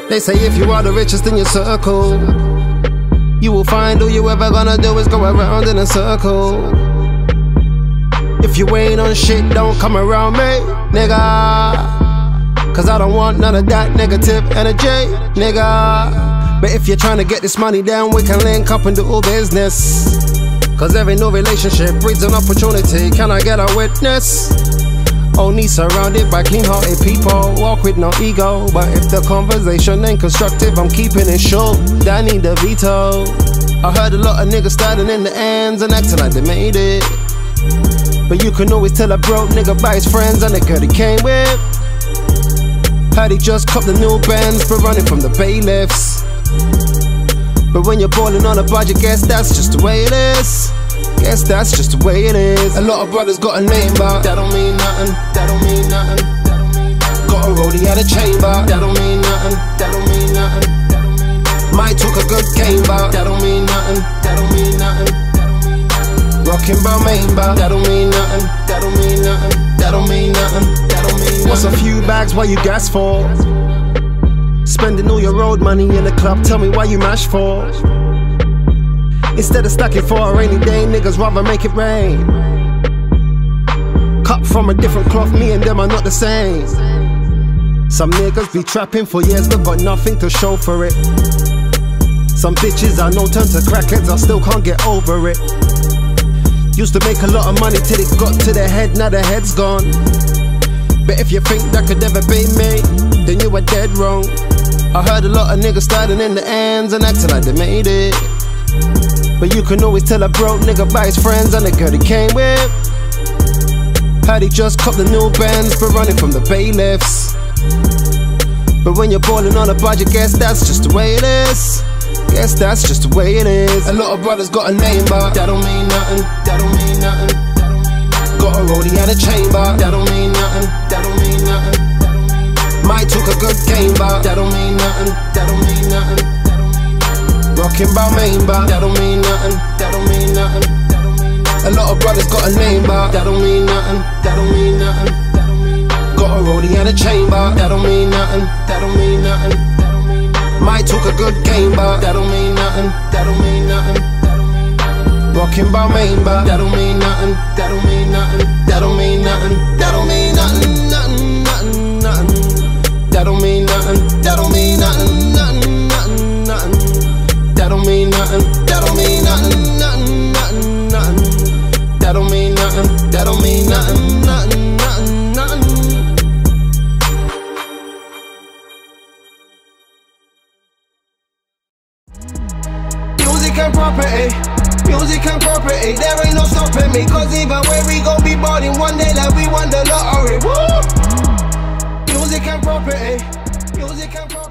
They say if you are the richest in your circle, you will find all you ever gonna do is go around in a circle. If you ain't on shit, don't come around me, nigga, cause I don't want none of that negative energy, nigga. But if you're trying to get this money down, we can link up and do all business, cause every new relationship breeds an opportunity. Can I get a witness? Only surrounded by clean-hearted people, walk with no ego. But if the conversation ain't constructive, I'm keeping it short. I need the veto. I heard a lot of niggas standing in the ends and acting like they made it, but you can always tell a broke nigga by his friends and the girl he came with. Heard he just copped the new Benz, but running from the bailiffs. But when you're balling on a budget, guess that's just the way it is. Guess that's just the way it is. A lot of brothers got a name, but that don't mean nothing. That don't mean nothing. Got a rollie at a chamber. That don't mean nothing. That don't mean nothing. Might talk a good game, but that don't mean nothing. That don't mean nothing. Rockin' Balmain, but that don't mean nothing. That don't mean nothing. That don't mean nothing. That don't mean nothing. What's a few bags? What you gas for? Spending all your road money in the club. Tell me why you mash for? Instead of stacking for a rainy day, niggas rather make it rain. Cut from a different cloth, me and them are not the same. Some niggas be trapping for years but got nothing to show for it. Some bitches I know turn to crackheads, I still can't get over it. Used to make a lot of money till it got to their head, now their head's gone. But if you think that could ever be me, then you were dead wrong. I heard a lot of niggas standing in the ends and acting like they made it, but you can always tell a broke nigga by his friends and the girl he came with. Heard he just copped the new Benz, but running from the bailiffs. But when you're balling on a budget, guess that's just the way it is. Guess that's just the way it is. A lot of brothers got a name, but that don't mean nothing. That don't mean nothing. Got a rollie at a chamber. That don't mean nothing. That don't mean nothing. Might talk a good game, but that don't mean nothing. That don't mean nothing. Rockin' Balmain, but that don't mean nothing. That don't mean nothing. A lot of brothers got a name, but that don't mean nothing. That don't mean nothing. Got a rollie at a chamber. That don't mean nothing. That don't mean nothing. Might talk a good game, but that don't mean nothing. That don't mean nothing. Rockin' Balmain, but that don't mean nothing. That don't mean nothing. That don't mean nothing. That don't mean nothing. Nothing, nothing, nothing. That don't mean nothing. That don't mean nothing. Nothing, nothing, nothing. That don't mean nothing. That don't mean nothing. Nothing, nothing, nothing. That don't mean nothing. That don't mean nothing. Nothing, nothing, nothing. Music and property. Music and property. There ain't no stopping me, cause even when we gon' be balling one day like we won the lottery. Woo! Music and property. Music and property.